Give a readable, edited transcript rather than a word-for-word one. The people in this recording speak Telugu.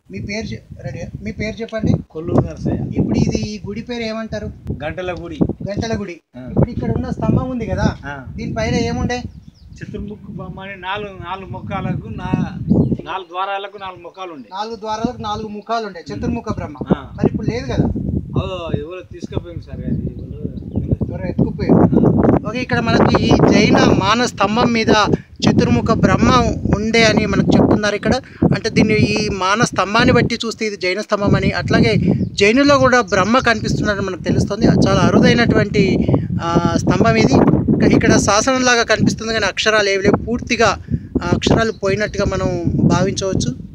మీ పేరు చెప్పండి. కొల్లూరు నరసయ్య. ఇప్పుడు ఇది ఈ గుడి పేరు ఏమంటారు? గంటల గుడి. గంటల గుడి. ఇప్పుడు ఇక్కడ ఉన్న స్తంభం ఉంది కదా, దీనిపైన ఏముండే? చతుర్ముఖ బొమ్మ అని నాలుగు ముఖాలకు 4 ద్వారాలకు 4 ముఖాలు ఉండే. 4 ద్వారాలకు 4 ముఖాలు ఉండే, చతుర్ముఖ బ్రహ్మ. మరి ఇప్పుడు లేదు కదా? ఎవరో తీసుకుపోయింది సార్, ఎవరో ఎత్తుకుపోయారు. ఓకే, ఇక్కడ మనకి ఈ జైన మాన స్తంభం మీద చతుర్ముఖ బ్రహ్మ ఉండే అని మనకు చెప్తున్నారు ఇక్కడ. అంటే దీన్ని ఈ మాన స్తంభాన్ని బట్టి చూస్తే ఇది జైన స్తంభం అని, అట్లాగే జైనులో కూడా బ్రహ్మ కనిపిస్తున్నారని మనకు తెలుస్తుంది. చాలా అరుదైనటువంటి స్తంభం ఇది. ఇక్కడ శాసనంలాగా కనిపిస్తుంది కానీ అక్షరాలు ఏవి లేవు, పూర్తిగా అక్షరాలు పోయినట్టుగా మనం భావించవచ్చు.